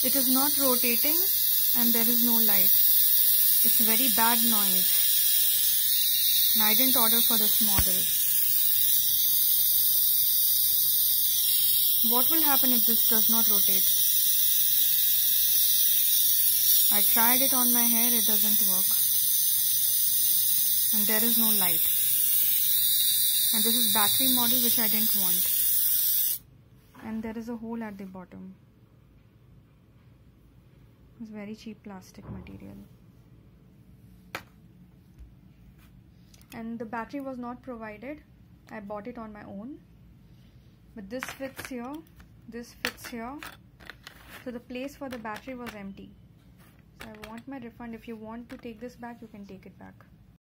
It is not rotating and there is no light. It's very bad noise. And I didn't order for this model. What will happen if this does not rotate? I tried it on my hair, it doesn't work. And there is no light. And this is battery model which I didn't want. And there is a hole at the bottom. It's very cheap plastic material. And the battery was not provided. I bought it on my own. But this fits here, this fits here. So the place for the battery was empty. So I want my refund. If you want to take this back, you can take it back.